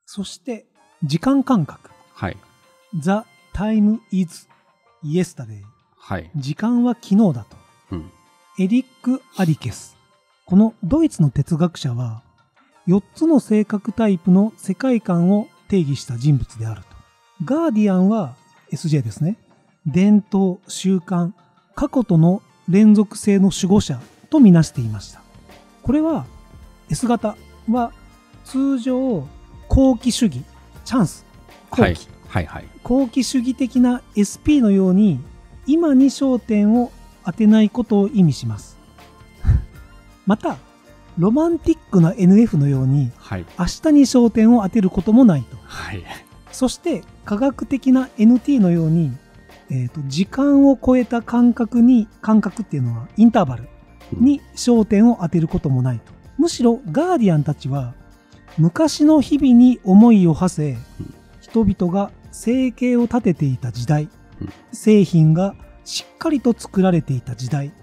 そして時間感覚。 はい。 The time is yesterday。 はい。 時間は昨日だと。 うん。 エリック・アリケス。このドイツの哲学者は、4つの性格タイプの世界観を定義した人物であると。ガーディアンは SJ ですね。伝統、習慣、過去との連続性の守護者とみなしていました。これは S 型は通常好奇主義、チャンス、好奇、 はい。はいはい。 好奇主義的な SP のように今に焦点を当てないことを意味します。また、ロマンティックな NF のようにはい。 明日に焦点を当てることもないと。 はい。 そして科学的な NT のように、時間を超えた感覚っていうのはインターバルに焦点を当てることもないと。むしろガーディアンたちは昔の日々に思いを馳せ、人々が生計を立てていた時代、製品がしっかりと作られていた時代、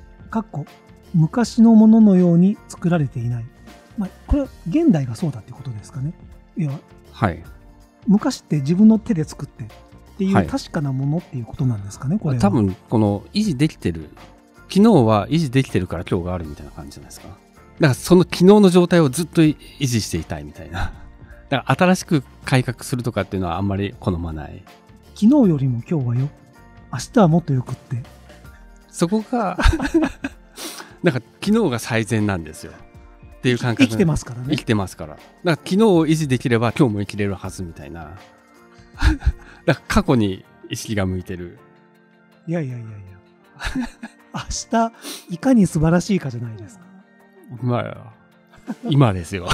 昔のもののように作られていない。これは現代がそうだっていうことですかね。いや、 はい。 昔って自分の手で作ってっていはいう確かなものっていうことなんですかね、これは。 多分、この維持できてる、昨日は維持できてるから今日があるみたいな感じじゃないですか。だからその昨日の状態をずっと維持していたいみたいな。だから新しく改革するとかっていうのはあんまり好まない。 昨日よりも今日はよ、明日はもっとよくって。 そこが、なんか昨日が最善なんですよ。っていう感覚。 生きてますからね。 生きてますから。だから昨日を維持できれば今日も生きれるはずみたいな。だから過去に意識が向いてる。 いや。明日、いかに素晴らしいかじゃないですか。 まあ、今ですよ。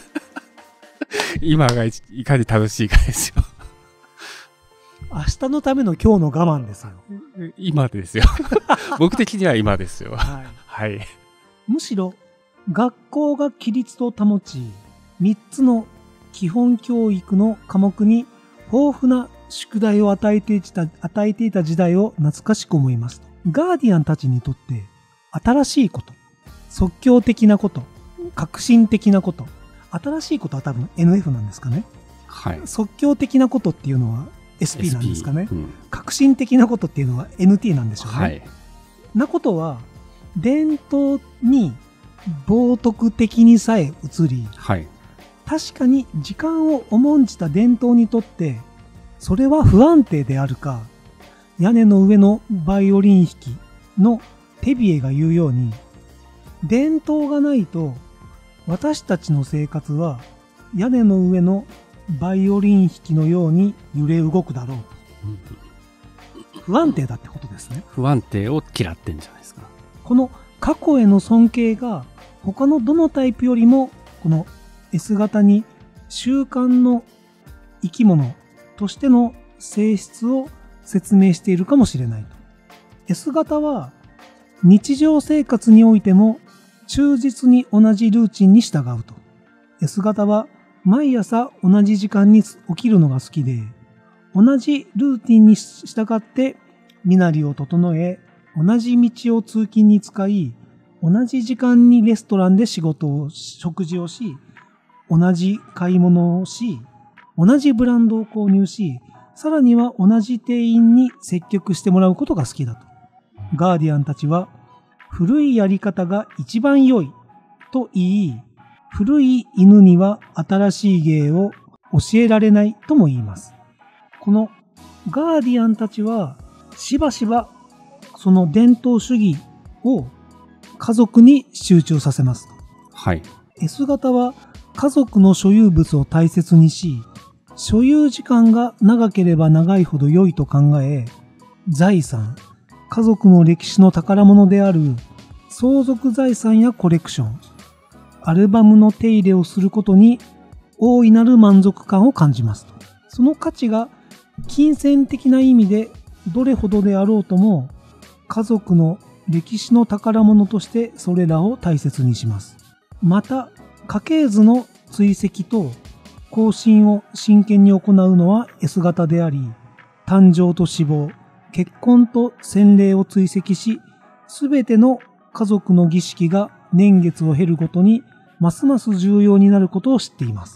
今がいかに楽しいかですよ。 明日のための今日の我慢ですよ。 今ですよ。僕的には今ですよ。 はい。 はい。 むしろ、学校が規律と保ち、3つの基本教育の科目に豊富な宿題を与えていた時代を懐かしく思いますと。ガーディアンたちにとって、新しいこと、即興的なこと、革新的なこと、新しいことは多分 NF なんですかね。 はい。 即興的なことっていうのは SP なんですかね。 うん、 革新的なことっていうのは NT なんでしょうね。 はい。 なことは、伝統に冒涜的にさえ移り、 はい。 確かに時間を重んじた伝統にとって、それは不安定であるか、屋根の上のバイオリン弾きのテビエが言うように、伝統がないと私たちの生活は屋根の上のバイオリン弾きのように揺れ動くだろう。不安定だってことですね。 不安定を嫌ってんじゃないですか。 この過去への尊敬が他のどのタイプよりもこの S 型に習慣の生き物としての性質を説明しているかもしれないと。S 型は日常生活においても忠実に同じルーチンに従うと。S 型は毎朝同じ時間に起きるのが好きで、同じルーティンに従って身なりを整え、同じ道を通勤に使い、同じ時間にレストランで食事をし、同じ買い物をし、同じブランドを購入し、さらには同じ店員に接客してもらうことが好きだと。ガーディアンたちは、古いやり方が一番良いと言い、古い犬には新しい芸を教えられないとも言います。このガーディアンたちはしばしばその伝統主義を家族に集中させます。 はい。 S 型は家族の所有物を大切にし、所有時間が長ければ長いほど良いと考え、財産、家族の歴史の宝物である相続財産やコレクション、アルバムの手入れをすることに大いなる満足感を感じますと。その価値が金銭的な意味でどれほどであろうとも、家族の歴史の宝物としてそれらを大切にします。また、家系図の追跡と更新を真剣に行うのは S 型であり、誕生と死亡、結婚と洗礼を追跡し、すべての家族の儀式が年月を経るごとにますます重要になることを知っています。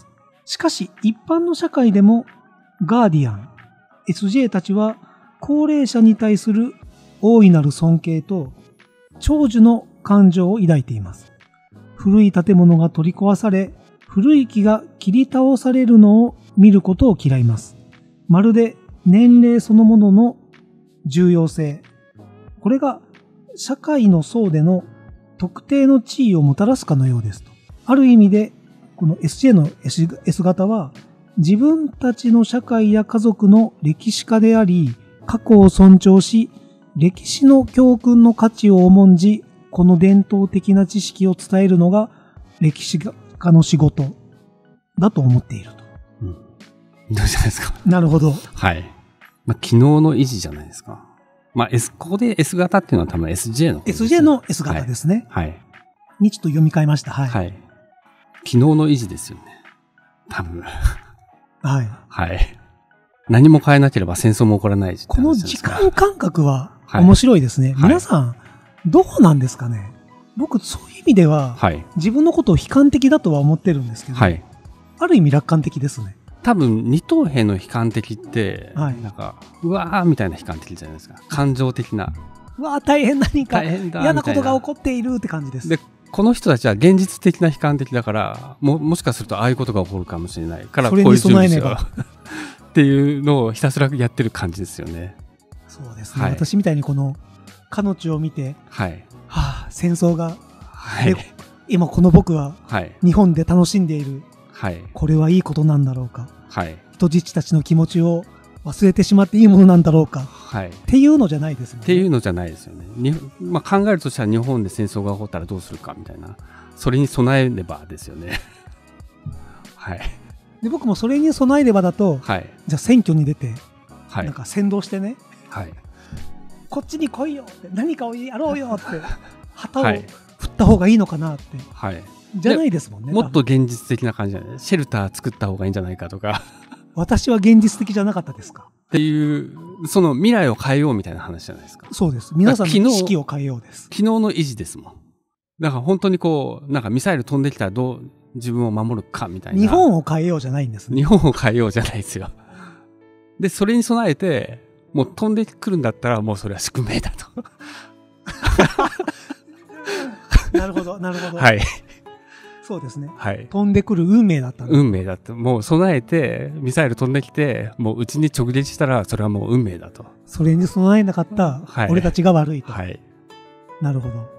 しかし一般の社会でもガーディアン、SJ たちは高齢者に対する大いなる尊敬と長寿の感情を抱いています。古い建物が取り壊され、古い木が切り倒されるのを見ることを嫌います。まるで年齢そのものの重要性。これが社会の層での特定の地位をもたらすかのようですと。ある意味で、この SJ の S 型は、自分たちの社会や家族の歴史家であり、過去を尊重し、歴史の教訓の価値を重んじ、この伝統的な知識を伝えるのが歴史家の仕事だと思っていると。 うん。どうじゃないですか。 なるほど。 はい。機能の維持じゃないですか。ここで S 型っていうのは多分 SJ のことですね。 SJ の S 型ですね。 はい。 にちょっと読み替えました。はい。 はい。機能の維持ですよね。多分。 はい。 はい。何も変えなければ戦争も起こらないこの時間感覚は面白いですね。はい、皆さん、どうなんですかね。僕、そういう意味では、はい、自分のことを悲観的だとは思ってるんですけど、はい、ある意味楽観的ですね。 多分、二等兵の悲観的って、はい、なんか、うわーみたいな悲観的じゃないですか。感情的な。 うわー大変何か嫌なことが起こっているって感じです。 で、この人たちは現実的な悲観的だから、もしかするとああいうことが起こるかもしれないから、こういう準備しようっていうのをひたすらやってる感じですよね。 そうですね。はい、私みたいにこの彼女を見て、はい、はあ、戦争が、はい、今この僕は日本で楽しんでいる、はい、これはいいことなんだろうか、はい、人質たちの気持ちを忘れてしまっていいものなんだろうか、はい、っていうのじゃないですもんね。 っていうのじゃないですよね。考えるとしたら日本で戦争が起こったらどうするかみたいな、それに備えればですよね。はい。 で僕もそれに備えればだと、はい、じゃあ選挙に出て、はい、なんか先導してね、はい、こっちに来いよって何かをやろうよって旗を振った方がいいのかなって、はい、じゃないですもんね。 もっと現実的な感じじゃない。シェルター作った方がいいんじゃないかとか。 私は現実的じゃなかったですかっていうその未来を変えようみたいな話じゃないですか。 そうです。皆さんの意識を変えようです。 昨日の維持ですもん。だから本当にこうなんかミサイル飛んできたらどう自分を守るかみたいな。 日本を変えようじゃないんですね。 日本を変えようじゃないですよ。でそれに備えてもう飛んでくるんだったらもうそれは宿命だと。 なるほどなるほど。 はい。 そうですね、はい、飛んでくる運命だったんだ。 運命だってもう備えてミサイル飛んできてもううちに直撃したらそれはもう運命だと。 それに備えなかった俺たちが悪いと、 はい、 なるほど。